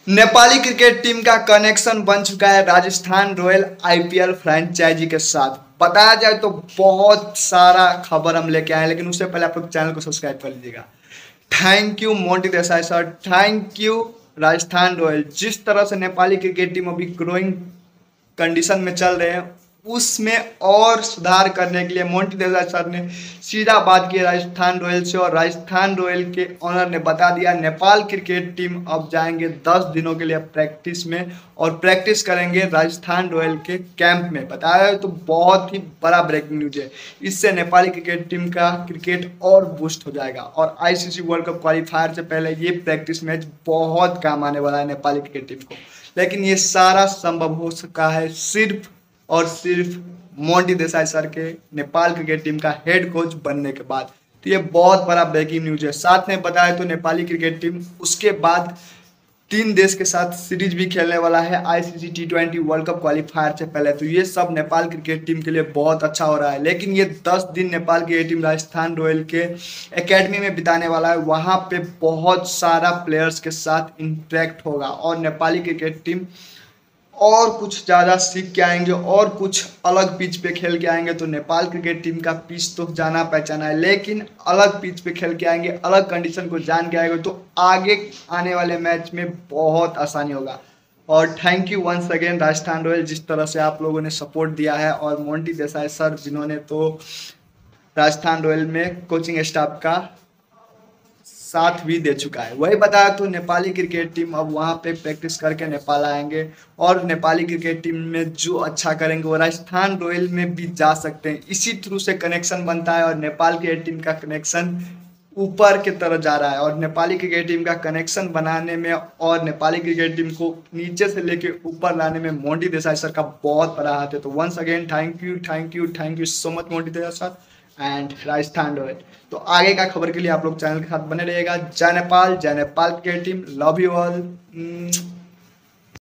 Nepali cricket team का connection बन चुका है राजस्थान रॉयल आईपीएल फ्रेंचाइजी के साथ। बताया जाए तो बहुत सारा खबर हम लेके आए हैं, लेकिन उससे पहले आप लोग चैनल को सब्सक्राइब कर लीजिएगा। Thank you Monty Desai sir, thank you Rajasthan Royal. जिस तरह से नेपाली क्रिकेट टीम अभी ग्रोइंग कंडीशन में चल रहे हैं, उसमें और सुधार करने के लिए मोंटी देसाई सर ने सीधा बात की राजस्थान रॉयल से, और राजस्थान रॉयल के ऑनर ने बता दिया नेपाल क्रिकेट टीम अब जाएंगे 10 दिनों के लिए प्रैक्टिस में, और प्रैक्टिस करेंगे राजस्थान रॉयल के कैंप में। बताया तो बहुत ही बड़ा ब्रेकिंग न्यूज है। इससे नेपाली क्रिकेट टीम का क्रिकेट और बूस्ट हो जाएगा, और आईसीसी वर्ल्ड कप क्वालिफायर से पहले ये प्रैक्टिस मैच बहुत काम आने वाला है नेपाली क्रिकेट टीम को। लेकिन ये सारा संभव हो सका है सिर्फ और सिर्फ मोंटी देसाई सर के नेपाल क्रिकेट टीम का हेड कोच बनने के बाद। तो ये बहुत बड़ा ब्रेकिंग न्यूज है। साथ में बताया तो नेपाली क्रिकेट टीम उसके बाद 3 देश के साथ सीरीज भी खेलने वाला है ICC T20 world cup qualifier से पहले। तो ये सब नेपाल क्रिकेट टीम के लिए बहुत अच्छा हो रहा है। लेकिन ये 10 दिन नेपाल की टीम राजस्थान रॉयल के एकेडमी में बिताने वाला है। वहाँ पे बहुत सारा प्लेयर्स के साथ इंटरेक्ट होगा, और नेपाली क्रिकेट टीम और कुछ ज़्यादा सीख के आएंगे और कुछ अलग पिच पे खेल के आएंगे। तो नेपाल क्रिकेट टीम का पिच तो जाना पहचाना है, लेकिन अलग पिच पे खेल के आएंगे, अलग कंडीशन को जान के आएंगे, तो आगे आने वाले मैच में बहुत आसानी होगा। और thank you once again Rajasthan Royal, जिस तरह से आप लोगों ने सपोर्ट दिया है, और मोंटी देसाई सर जिन्होंने तो राजस्थान रॉयल में कोचिंग स्टाफ का साथ भी दे चुका है। वही बताया तो नेपाली क्रिकेट टीम अब वहाँ पे प्रैक्टिस करके नेपाल आएंगे, और नेपाली क्रिकेट टीम में जो अच्छा करेंगे वो राजस्थान रॉयल में भी जा सकते हैं। इसी थ्रू से कनेक्शन बनता है, और नेपाल क्रिकेट टीम का कनेक्शन ऊपर की तरफ जा रहा है। और नेपाली क्रिकेट टीम का कनेक्शन बनाने में और नेपाली क्रिकेट टीम को नीचे से लेके ऊपर लाने में मोंटी देसाई सर का बहुत बड़ा हाथ है। तो once again thank you thank you thank you so much Monty Desai sir and Rajasthan Royal. तो आगे का खबर के लिए आप लोग चैनल के साथ बने रहिएगा। जय Nepal cricket team, love you all.